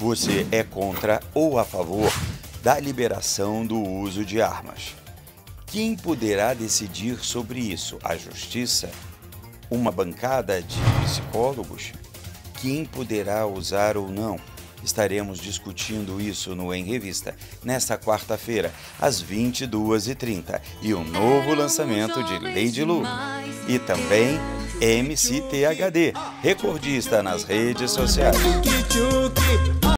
Você é contra ou a favor da liberação do uso de armas? Quem poderá decidir sobre isso? A justiça? Uma bancada de psicólogos? Quem poderá usar ou não? Estaremos discutindo isso no Em Revista, nesta quarta-feira, às 22h30, e um novo lançamento de Lady Lu. E também MCTHD, recordista nas redes sociais.